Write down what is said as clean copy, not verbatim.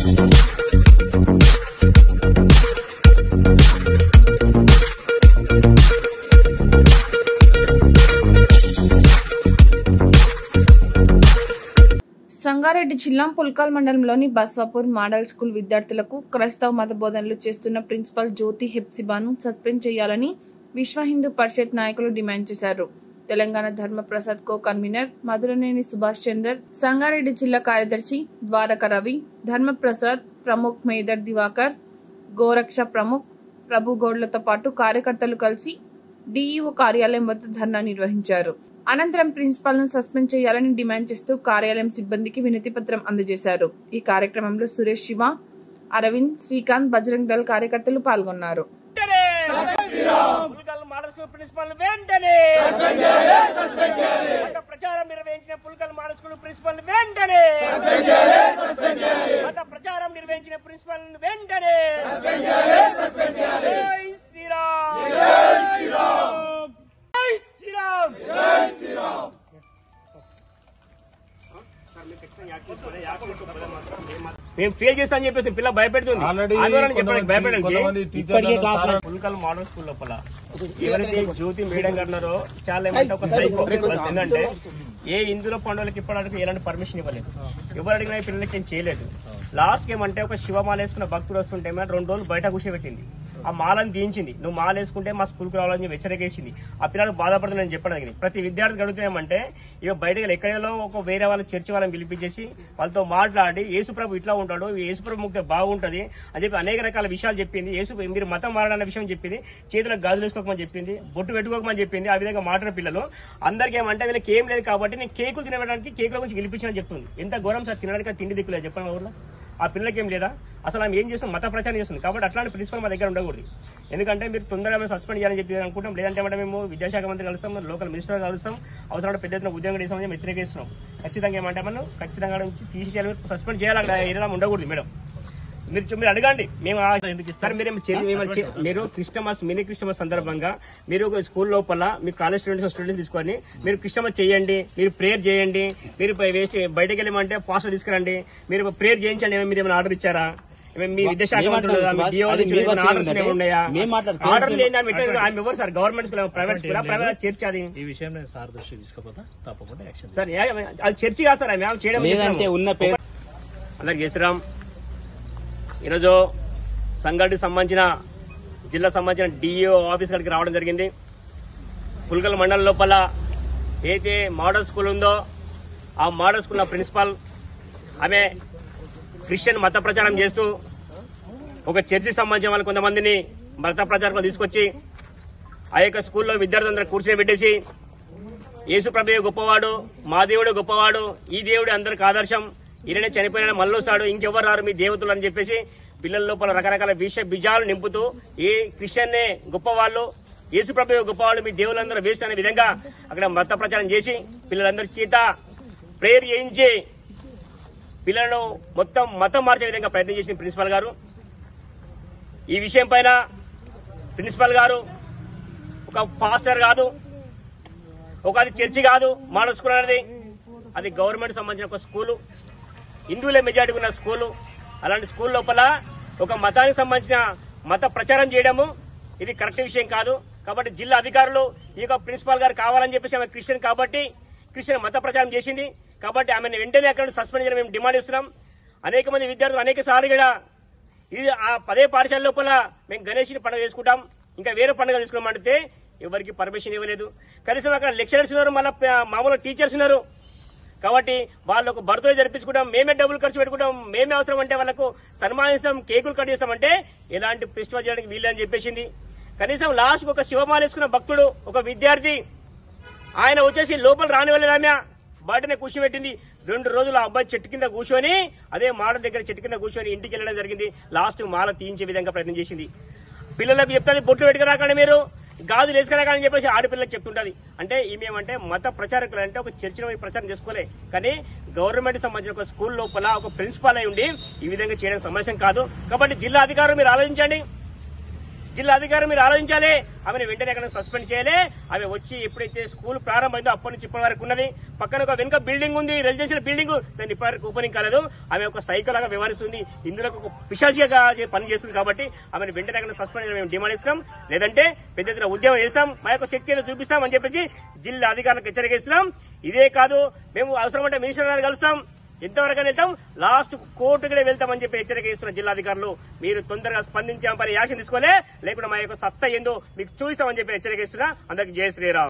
సంగారెడ్డి జిల్లా పుల్కల్ మండలంలోని Baswapur model school విద్యార్థులకు క్రైస్తవ మత బోధనలు చేస్తున్న ప్రిన్సిపల్ జ్యోతి హెప్సిబాను సస్పెండ్ చేయాలని విశ్వ హిందూ పరిషత్ నాయకులు డిమాండ్ చేశారు. తెలంగాణ ధర్మ ప్రసాద్ కో కన్వీనర్ మధురనేని సుభాష్ చందర్, సంగారెడ్డి జిల్లా కార్యదర్శి ద్వారక రవి, ధర్మ ప్రసాద్ ప్రముఖ్ మేదర్ దివాకర్, గోరక్ష ప్రముఖ్ ప్రభు గౌడ్లతో పాటు కార్యకర్తలు కలిసి డిఈఓ కార్యాలయం వద్ద ధర్నా నిర్వహించారు. అనంతరం ప్రిన్సిపాల్ ను సస్పెండ్ చేయాలని డిమాండ్ చేస్తూ కార్యాలయం సిబ్బందికి వినతి పత్రం అందజేశారు. ఈ కార్యక్రమంలో సురేష్, శివ, అరవింద్, శ్రీకాంత్, బజరంగ్ దళ్ కార్యకర్తలు పాల్గొన్నారు. ప్రచారం నిర్వహించిన పుల్కల్ మోడల్ స్కూల్ ప్రిన్సిపల్ వెంటనే ప్రచారం నిర్వహించిన ప్రిన్సిపల్ వెంటనే మేము ఫెయిల్ చేస్తామని చెప్పేసి పిల్ల భయపెడుతుంది. పుల్కల్ మోడల్ స్కూల్ లోపల ఎవరైతే జ్యోతి మేడం గారు ఉన్నారో చాలా ఏమంటే ఒక సైకో. ఏంటంటే ఏ ఇందులో పండుగలకి ఇప్పటివరకు ఎలాంటి పర్మిషన్ ఇవ్వలేదు, ఎవరు అడిగినా పిల్లలకి ఏం చేయలేదు. లాస్ట్ ఏమంటే ఒక శివమాల వేసుకున్న భక్తుడు వస్తుంటే 2 రోజులు బయట కూర్చోబెట్టింది. ఆ మాలను దించింది. నువ్వు మాల వేసుకుంటే మా స్కూల్కి రావాలని చెప్పి హెచ్చరికేసింది. ఆ పిల్లలు బాధపడుతుందని చెప్పడానికి ప్రతి విద్యార్థికి అడుగుతామంటే ఇక బయటకు ఎక్కడో ఒక వేరే వాళ్ళ చర్చి వాళ్ళని పిలిపించేసి వాళ్ళతో మాట్లాడి యేసుప్రభు ఇట్లా ఉంటాడు, యేసుప్రభు ముక్తే బాగుంటది అని చెప్పి అనేక రకాల విషయాలు చెప్పింది. మీరు మతం మారడన్న విషయం చెప్పింది, చేతులకు గాజులు వేసుకోకమని చెప్పింది, బొట్టు పెట్టుకోకమని చెప్పింది. ఆ విధంగా మాట్లాడిన పిల్లలు అందరికీ ఏమంటే వీళ్ళకి ఏం లేదు కాబట్టి నేను కేకులు తినడానికి కేకుల గురించి గెలిపించాలని చెప్తుంది. ఎంత ఘోరం సార్, తినడానికి తిండి దిక్కులేదు చెప్పండి. ఊర్లో ఆ పిల్లలకి ఏం లేదా? అసలు ఆమె ఏం చేస్తుంది? మత ప్రచారం చేస్తుంది. కాబట్టి అట్లాంటి ప్రిన్సిపల్ మా దగ్గర ఉండకూడదు. ఎందుకంటే మీరు తొందరగా సస్పెండ్ చేయాలని చెప్పి అనుకుంటాం. లేదంటే మేము విద్యాశాఖ మంత్రి కలుస్తాం, లోకల్ మినిస్టర్ కలుస్తాం, అవసరం పెద్ద ఎత్తున ఉద్యోగం చేస్తామని హెచ్చరికేస్తున్నాం. ఖచ్చితంగా ఏమంటే మనం ఖచ్చితంగా తీసేయాలి, సస్పెండ్ చేయాలి. అక్కడ ఏదైనా ఉండకూడదు మేడం. మీరు అడగండి, మేము ఎందుకు ఇస్తారు? మీరు క్రిస్టమస్ మినీ క్రిస్టమస్ సందర్భంగా మీరు స్కూల్ లోపల మీ కాలేజ్ స్టూడెంట్స్ తీసుకొని మీరు క్రిస్టమస్ చేయండి, మీరు ప్రేయర్ చేయండి. మీరు బయటకు వెళ్ళమంటే పాస్టర్ తీసుకురండి, మీరు ప్రేయర్ చేయించండి. మీరు ఏమైనా ఆర్డర్ ఇచ్చారా? మీ విద్యాశాఖ మంత్రులు ఉన్నాయా? ఆర్డర్ ఎవరు sir? Government school, private school, private church? అది ఈ విషయం సార్ దృష్టి తీసుకపోతే తప్పకుండా యాక్షన్ సార్. అది చర్చి కాదు సార్, ఆమె చేయడం అందరికి చేస్తున్నాం. ఈరోజు సంగారెడ్డికి సంబంధించిన జిల్లా సంబంధించిన డిఈఓ ఆఫీస్ కాడికి రావడం జరిగింది. పుల్కల్ మండలం లోపల ఏదైతే మోడల్ స్కూల్ ఉందో ఆ మోడల్ స్కూల్ ప్రిన్సిపాల్ ఆమె క్రిస్టియన్ మత ప్రచారం చేస్తూ ఒక చర్చికి సంబంధించిన వాళ్ళు కొంతమందిని మత ప్రచారం తీసుకొచ్చి ఆ యొక్క స్కూల్లో విద్యార్థులందరూ కూర్చొని పెట్టేసి యేసు ప్రభువే గొప్పవాడు, మా దేవుడే గొప్పవాడు, ఈ దేవుడే అందరికి ఆదర్శం, ఈయననే చనిపోయిన మళ్ళొస్తాడు, ఇంకెవరు రారు మీ దేవతలు అని చెప్పేసి పిల్లల లోపల రకరకాల విష బీజాలు నింపుతూ ఏ క్రిస్టియన్నే గొప్పవాళ్ళు, యేసు ప్రభువే గొప్పవాళ్ళు, మీ దేవులందరూ వేస్ట్ అనే విధంగా అక్కడ మత ప్రచారం చేసి పిల్లలందరి చేత ప్రేయర్ చేయించి పిల్లలను మొత్తం మతం మార్చే విధంగా ప్రయత్నం చేసింది ప్రిన్సిపల్ గారు. ఈ విషయం పైన ప్రిన్సిపల్ గారు ఒక పాస్టర్ కాదు, ఒక అది చర్చి కాదు, మోడల్ స్కూల్ అనేది అది గవర్నమెంట్ సంబంధించిన ఒక స్కూలు, హిందువులే మెజారిటీ ఉన్న స్కూలు. అలాంటి స్కూల్ లోపల ఒక మతానికి సంబంధించిన మత ప్రచారం చేయడము ఇది కరెక్ట్ విషయం కాదు. కాబట్టి జిల్లా అధికారులు ఈ యొక్క ప్రిన్సిపాల్ గారు కావాలని చెప్పేసి ఆమె క్రిస్టియన్ కాబట్టి క్రిస్టియన్ మత ప్రచారం చేసింది కాబట్టి ఆమెను వెంటనే అక్కడ సస్పెండ్ చేయడం మేము డిమాండ్ ఇస్తున్నాం. అనేక మంది విద్యార్థులు అనేక సార్లు కూడా ఇది ఆ పదే పాఠశాల లోపల మేము గణేష్ని పండుగ చేసుకుంటాం, ఇంకా వేరే పండుగ చేసుకున్నామంటే ఎవరికి పర్మిషన్ ఇవ్వలేదు. కనీసం అక్కడ లెక్చరర్స్ ఉన్నారు, మళ్ళీ మామూలు టీచర్స్ ఉన్నారు. కాబట్టి వాళ్ళకు బర్త్డే జరిపించుకుంటాం, మేమే డబ్బులు ఖర్చు పెట్టుకుంటాం, మేమే అవసరం అంటే వాళ్ళకు సన్మానిస్తాం, కేకులు కట్ చేస్తామంటే ఎలాంటి ఫెస్టివల్ చేయడానికి వీళ్ళని చెప్పేసింది. కనీసం లాస్ట్ ఒక శివమాల వేసుకున్న భక్తుడు ఒక విద్యార్థి ఆయన వచ్చేసి లోపల రాని వెళ్ళలేదు, ఆమె బయటనే కూర్చోబెట్టింది. 2 రోజులు ఆ అబ్బాయి చెట్టు కింద కూర్చొని అదే మాల దగ్గర చెట్టు కింద కూర్చొని ఇంటికి వెళ్ళడం జరిగింది. లాస్ట్ మాల తీయించే విధంగా ప్రయత్నం చేసింది. పిల్లలకు చెప్తాను బొట్లు పెట్టుకురాకండి, మీరు గాజులు వేసుకురాకని చెప్పేసి ఆడపిల్లలకు చెప్తుంటది. అంటే ఈమెమంటే మత ప్రచారకులు అంటే ఒక చర్చిలో ప్రచారం చేసుకోలే, కానీ గవర్నమెంట్ సంబంధించిన ఒక స్కూల్ లోపల ఒక ప్రిన్సిపాల్ అయి ఉండి ఈ విధంగా చేయడం సమస్య కాదు. కాబట్టి జిల్లా అధికారులు మీరు ఆలోచించండి. జిల్లా అధికారి మీరు ఆలోచించాలి. ఆమెను వెంటనే అక్కడ సస్పెండ్ చేయాలి. ఆమె వచ్చి ఎప్పుడైతే స్కూల్ ప్రారంభమైందో అప్పటి నుంచి ఇప్పటి వరకు ఉన్నది. పక్కన ఒక వెనుక బిల్డింగ్ ఉంది, రెసిడెన్షియల్ బిల్డింగ్, దాన్ని ఇప్పటి వరకు ఓపెనింగ్ కాలేదు. ఆమె ఒక సైకో లాగా వ్యవహరిస్తుంది, ఇందులో ఒక పిశాచిగా పని చేస్తుంది. కాబట్టి ఆమెను వెంటనే అక్కడ సస్పెండ్ మేము డిమాండ్ ఇస్తున్నాం. లేదంటే పెద్ద ఎత్తున ఉద్యమం చేస్తాం, మా యొక్క శక్తిని చూపిస్తాం అని చెప్పేసి జిల్లా అధికారులకు హెచ్చరిక ఇస్తున్నాం. ఇదే కాదు, మేము అవసరమంటే మినిస్టర్ గారిని కలుస్తాం, ఎంతవరకు వెళ్తాం, లాస్ట్ కోర్టుకి వెళ్తామని చెప్పి హెచ్చరిక ఇస్తున్న జిల్లాధికారులు. మీరు తొందరగా స్పందించామని యాక్షన్ తీసుకోలే, లేకుండా మా యొక్క సత్తా ఏందో మీకు చూపిస్తామని చెప్పి హెచ్చరిక ఇస్తున్నా. అందరికి జై శ్రీరామ్.